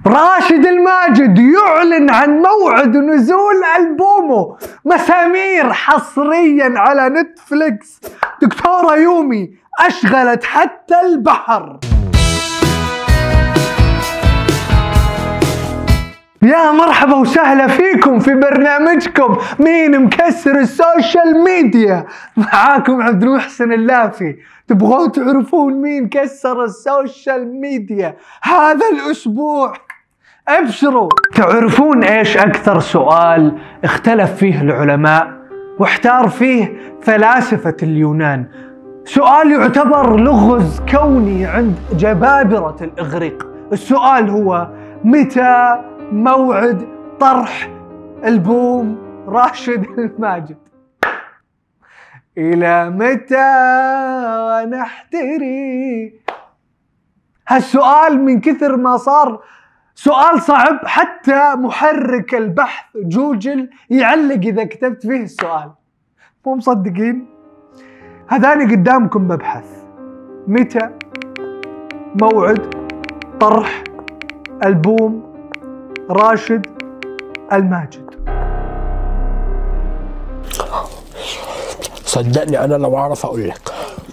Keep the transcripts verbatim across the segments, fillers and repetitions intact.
راشد الماجد يعلن عن موعد نزول ألبومه مسامير حصريا على نتفليكس. دكتورة يومي أشغلت حتى البحر. يا مرحبا وسهلا فيكم في برنامجكم مين مكسر السوشيال ميديا. معاكم عبد المحسن اللافي. تبغون تعرفون مين كسر السوشيال ميديا هذا الأسبوع؟ ابشروا. تعرفون ايش أكثر سؤال اختلف فيه العلماء واحتار فيه فلاسفة اليونان؟ سؤال يعتبر لغز كوني عند جبابرة الإغريق. السؤال هو: متى موعد طرح ألبوم راشد الماجد؟ إلى متى ونحتري؟ هالسؤال من كثر ما صار سؤال صعب حتى محرك البحث جوجل يعلق إذا كتبت فيه السؤال. مو مصدقين؟ هذاني قدامكم ببحث: متى موعد طرح ألبوم راشد الماجد؟ صدقني انا لو اعرف اقول لك،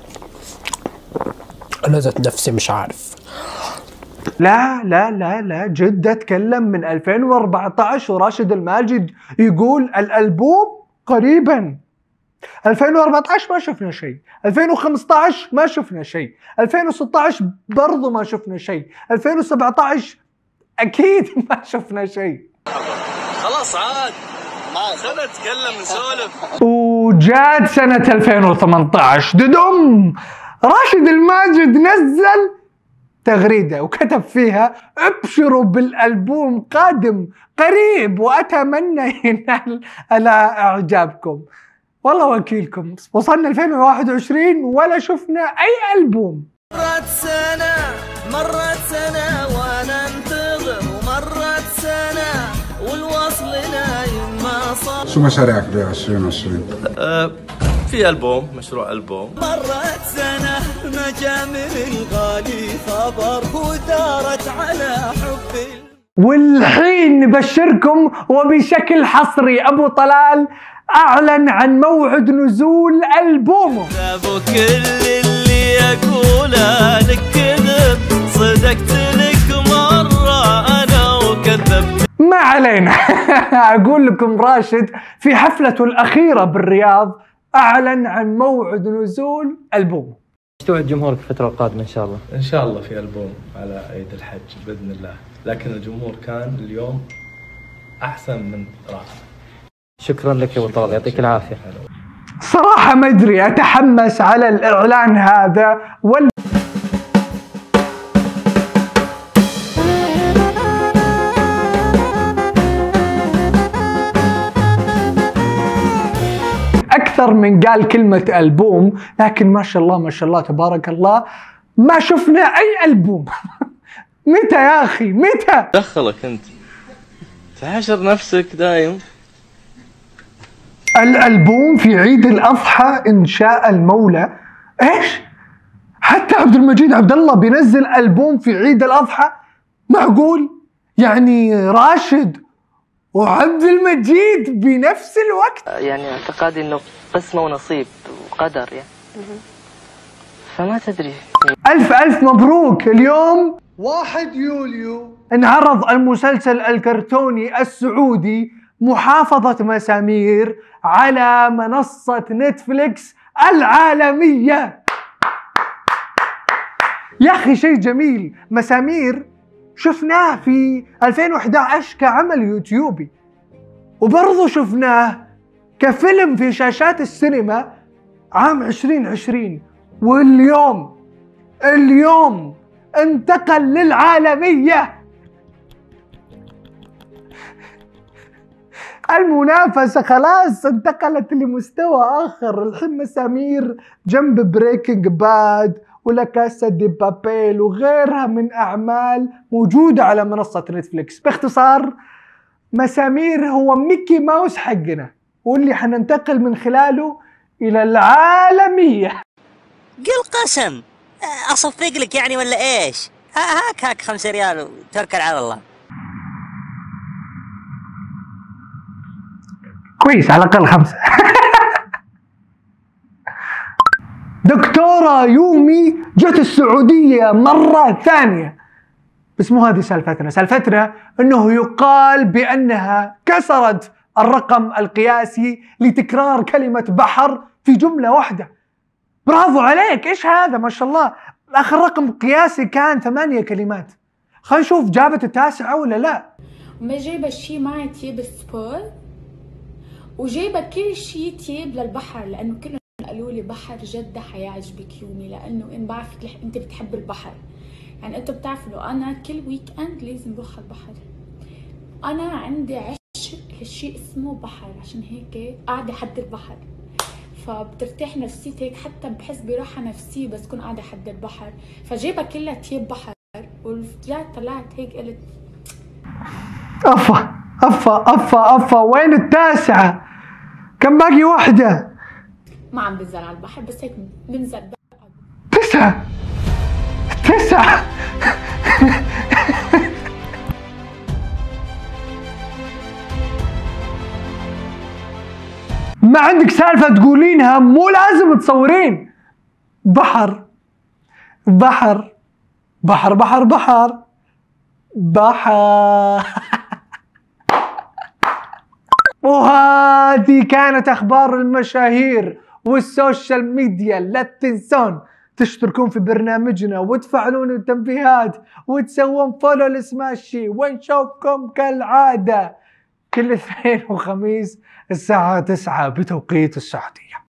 انا ذات نفسي مش عارف. لا لا لا لا جد اتكلم من ألفين وأربعة عشر وراشد الماجد يقول الألبوم قريبا. ألفين وأربعة عشر ما شفنا شيء، ألفين وخمسة عشر ما شفنا شيء، ألفين وستة عشر برضو ما شفنا شيء، ألفين وسبعة عشر اكيد ما شفنا شيء. خلاص عاد ما خلنا نتكلم نسولف. وجات سنة ألفين وثمانية عشر ددم راشد الماجد نزل تغريدة وكتب فيها: ابشروا بالألبوم قادم قريب وأتمنى ينال على إعجابكم. والله وكيلكم وصلنا ألفين وواحد وعشرين ولا شفنا أي ألبوم. مرت سنة مرت سنة وأنا انتظر، ومرت سنة والوصل نايم ما صار. شو مشاريعك ب عشرين عشرين؟ أه في ألبوم، مشروع ألبوم. مرت سنة ما جا من الغالي خبر ودارت على حبي. والحين نبشركم وبشكل حصري أبو طلال أعلن عن موعد نزول ألبومه. أبو كل اللي أقوله لك كذب، صدقت لك مرة أنا وكذبت. ما علينا. أقول لكم راشد في حفلته الأخيرة بالرياض أعلن عن موعد نزول ألبومه. ايش توعد جمهورك الفترة القادمة إن شاء الله؟ إن شاء الله في ألبوم على عيد الحج بإذن الله، لكن الجمهور كان اليوم أحسن من رائع. شكرا لك يا أبو طلال، يعطيك العافية. صراحة ما أدري، أتحمس على الإعلان هذا ولا أكثر من قال كلمة ألبوم. لكن ما شاء الله ما شاء الله تبارك الله ما شفنا أي ألبوم. متى يا أخي متى؟ دخلك أنت تحشر نفسك دايم. الألبوم في عيد الأضحى إن شاء المولى. إيش؟ حتى عبد المجيد عبد الله بينزل ألبوم في عيد الأضحى؟ معقول؟ يعني راشد وعبد المجيد بنفس الوقت؟ يعني اعتقادي انه قسمة ونصيب وقدر يعني. فما تدري. ألف ألف مبروك. اليوم واحد يوليو انعرض المسلسل الكرتوني السعودي محافظة مسامير على منصة نتفليكس العالمية. يا أخي شيء جميل. مسامير شفناه في ألفين وأحد عشر كعمل يوتيوبي، وبرضه شفناه كفيلم في شاشات السينما عام عشرين عشرين، واليوم اليوم انتقل للعالمية. المنافسة خلاص انتقلت لمستوى آخر. الحين مسامير جنب بريكنج باد ولا كاسا دي بابيل وغيرها من أعمال موجودة على منصة نتفليكس. باختصار مسامير هو ميكي ماوس حقنا، واللي حننتقل من خلاله إلى العالمية. قل قسم اصفق لك يعني ولا ايش؟ هاك هاك خمسة ريال وتوكل على الله. كويس على الأقل خمسة. دكتورة يومي جت السعودية مرة ثانية، بس مو هذه سالفتنا. سالفتنا أنه يقال بأنها كسرت الرقم القياسي لتكرار كلمة بحر في جملة واحدة. برافو عليك، إيش هذا ما شاء الله. آخر رقم قياسي كان ثمانية كلمات. خلينا نشوف جابت التاسعة ولا لا. ما جايبة شي معي تياب سبور، وجايبة كل شي تياب للبحر، لأنه كلهم قالوا لي بحر جدة حيعجبك يومي، لأنه إن بعرفك أنت بتحب البحر. يعني أنتوا بتعرفوا إنه أنا كل ويك أند لازم بروح على البحر. أنا عندي عشق لشيء اسمه بحر، عشان هيك قاعدة حد البحر، فبترتاح نفسيتي هيك، حتى بحس براحة نفسية بس كون قاعدة حد البحر. فجايبة كلها تياب بحر، ورجعت طلعت هيك قلت أفا أفا أفا أفا وين التاسعة؟ كم باقي واحدة؟ ما عم بنزل على البحر، بس هيك بنزل بقى. تسعة تسعة. ما عندك سالفة تقولينها، مو لازم تصورين. بحر بحر بحر بحر بحر بحر. وهذه كانت أخبار المشاهير والسوشيال ميديا. لا تنسون تشتركون في برنامجنا وتفعلون التنبيهات وتسوون فولو لسماشي، ونشوفكم كالعادة كل اثنين وخميس الساعة تسعة بتوقيت السعودية.